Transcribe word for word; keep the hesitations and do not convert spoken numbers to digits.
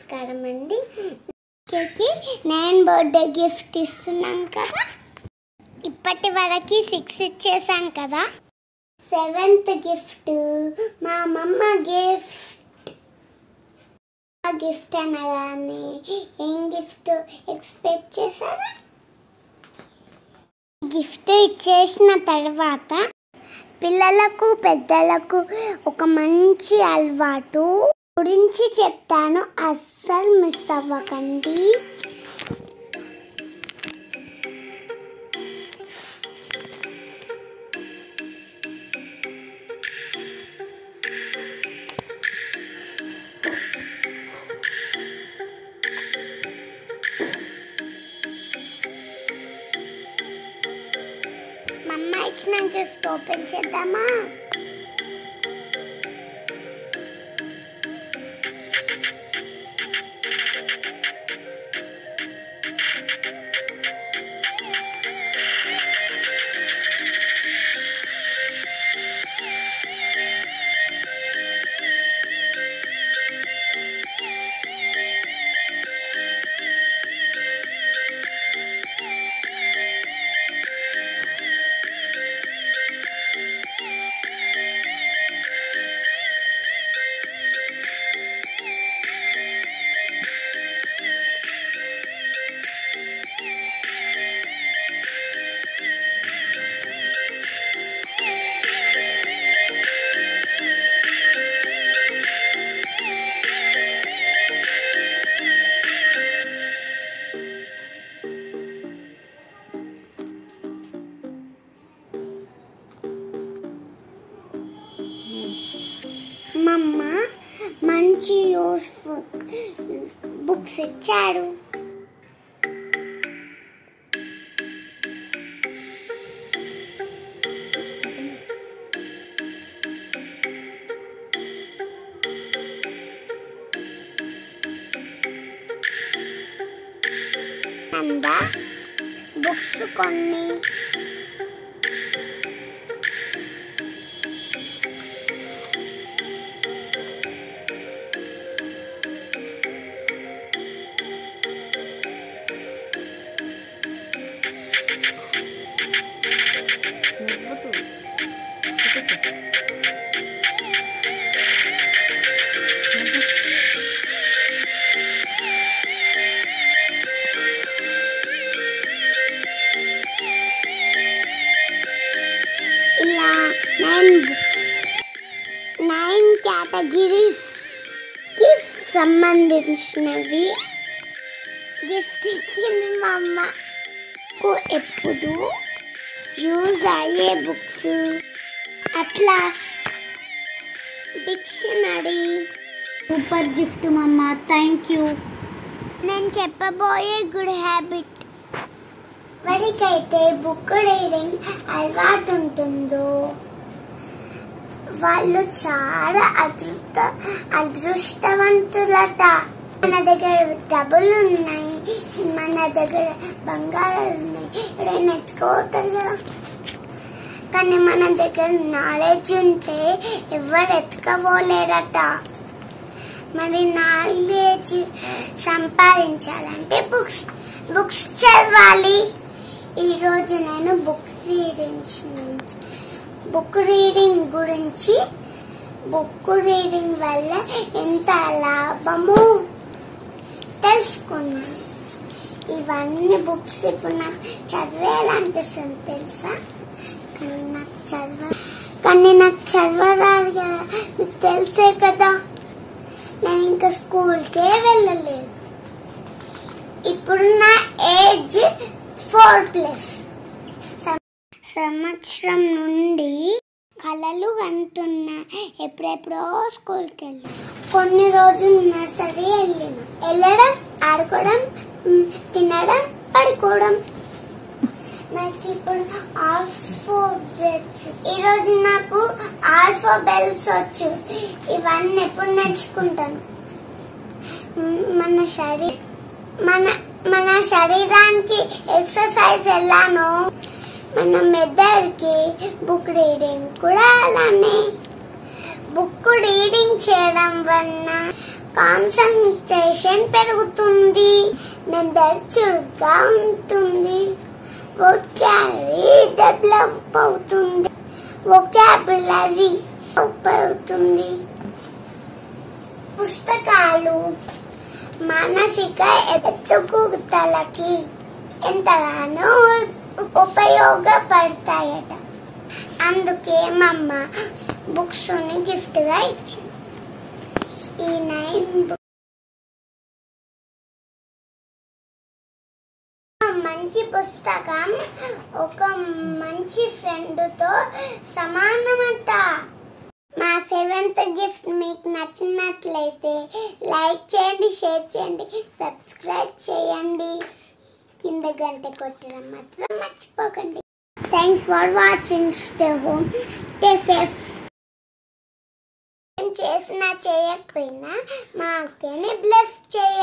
నమస్కారం అండి. కేకి నేను బర్త్డే గిఫ్ట్ ఇస్తున్నాను కదా. ఇప్పటి వరకు సిక్స్ ఇచ్చేసాం కదా. సెవెంత్ గిఫ్ట్ మా అమ్మమ్మ గిఫ్ట్. ఆ గిఫ్ట్ అనగానే ఏం గిఫ్ట్ ఎక్స్పెక్ట్ చేశారా? గిఫ్ట్ ఇచ్చేసిన తర్వాత పిల్లలకు పెద్దలకు ఒక మంచి అలవాటు గురించి చెప్తాను, అస్సలు మిస్ అవ్వకండి. మా అమ్మ ఇచ్చిన గిఫ్ట్ ఓపెన్ చేద్దామా? మమ్మ మంచి యూస్ఫుల్ బుక్స్ ఇచ్చారు. అందా బుక్స్ కొన్ని ఇలా నైన్ నైన్ కేటగిరీస్ గిఫ్ట్ సంబంధించినవి గిఫ్ట్ ఇచ్చింది మా అమ్మకు. ఎప్పుడు యూజ్ అయ్యే books, atlas, dictionary. Super gift మమ్మ, థ్యాంక్ యూ. నేను చెప్పబోయే గుడ్ హ్యాబిట్, ఎవరికైతే బుక్ రీడింగ్ అలవాటు ఉంటుందో వాళ్ళు చాలా అదృష్ట అదృష్టవంతులట. మన దగ్గర డబ్బులు ఉన్నాయి, మన దగ్గర బంగారాలు ఉన్నాయి, ఎవరైనా ఎత్తుకోతారు కదా. కానీ మన దగ్గర నాలెడ్జ్ ఉంటే ఎవరు ఎత్తుకోలేరట. మరి నాలెడ్జ్ సంపాదించాలంటే బుక్స్ బుక్స్ చదవాలి. ఈరోజు నేను బుక్ రీడింగ్ బుక్ రీడింగ్ గురించి బుక్ రీడింగ్ వల్ల ఎంత లాభము తెలుసుకున్నాను. ఇవన్నీ బుక్స్ ఇప్పుడు నాకు చదివేయాలనిపిస్తుంది తెలుసా, కానీ నాకు చదవ కానీ నాకు చదవరాదు కదా, మీకు తెలిసే కదా. నేను ఇంకా స్కూల్కే వెళ్ళలేదు. ఇప్పుడు నా ఏజ్ ఫోర్ ప్లస్. సంవత్సరం నుండి కళలు అంటున్నా, ఎప్పుడెప్పుడో స్కూల్కి వెళ్ళి కొన్ని రోజులు నర్సరీ వెళ్ళిన. వెళ్ళడం, ఆడుకోవడం, తినడం, పడుకోవడం. నాకు ఇప్పుడు ఆల్ఫాబెట్స్ ఈరోజు నాకు ఆల్ఫాబెట్స్ వచ్చు. ఇవన్నీ ఎప్పుడు నేర్చుకుంటాను. మన శరీ మన మన శరీరానికి ఎక్సర్సైజ్ ఎలానో మన మెదడుకి బుక్ రీడింగ్ కూడా అలానే. బుక్ రీడింగ్ చేయడం వలన కాన్సంట్రేషన్ పెరుగుతుంది, మెదడు చురుగ్గా ఉంటుంది, వొకాబులరీ డెవలప్ అవుతుంది, వొకాబులరీ అవుతుంది. పుస్తకాలు మానసిక ఎదుగుదలకి ఎంతగానో ఉపయోగపడతాయట. అందుకే మా అమ్మ బుక్స్ ని గిఫ్ట్ గా ఇచ్చింది. ఈ నైన్ మంచి పుస్తకం ఒక మంచి ఫ్రెండ్ తో సమానమట. మా సెవెంత్ గిఫ్ట్ మీకు నచ్చినట్లయితే లైక్ చేయండి, షేర్ చేయండి, సబ్స్క్రైబ్ చేయండి, కింద గంట కొట్టడం మాత్రం మర్చిపోకండి. Thanks for watching. Stay home, stay safe. ఏం చేసినా చేయకపోయినా మా అక్కని బ్లెస్ చేయండి.